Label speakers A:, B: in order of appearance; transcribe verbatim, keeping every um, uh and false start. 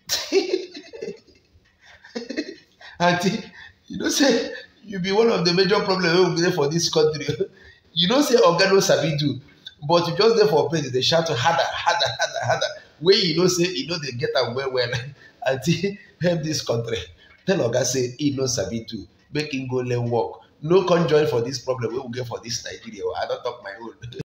A: Auntie, you know say you be one of the major problems wey we dey for dis country. You know say oga no sabi do, but you just dey for place dey shout harder, harder, harder, harder. Wey you know say e no dey get am well well. Auntie, help dis country. Tell oga say e no sabi do, make im go learn work. No come join for dis problem wey we get for dis Nigeria. I don talk my own.